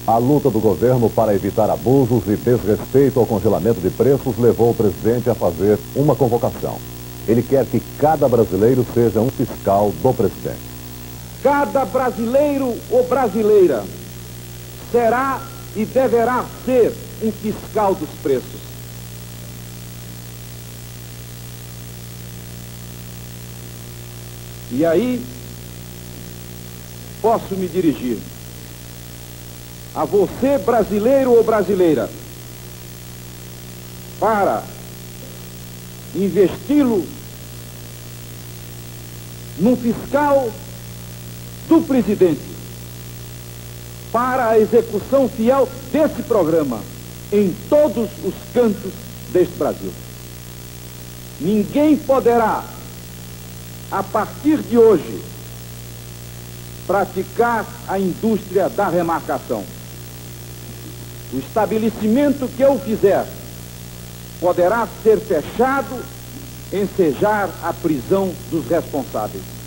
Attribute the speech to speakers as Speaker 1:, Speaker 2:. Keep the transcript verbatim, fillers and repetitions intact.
Speaker 1: A luta do governo para evitar abusos e desrespeito ao congelamento de preços levou o presidente a fazer uma convocação. Ele quer que cada brasileiro seja um fiscal do presidente.
Speaker 2: Cada brasileiro ou brasileira será e deverá ser um fiscal dos preços. E aí, posso me dirigir a você, brasileiro ou brasileira, para investi-lo num fiscal do presidente, para a execução fiel desse programa em todos os cantos deste Brasil. Ninguém poderá, a partir de hoje, praticar a indústria da remarcação. O estabelecimento que eu fizer poderá ser fechado, ensejar a prisão dos responsáveis.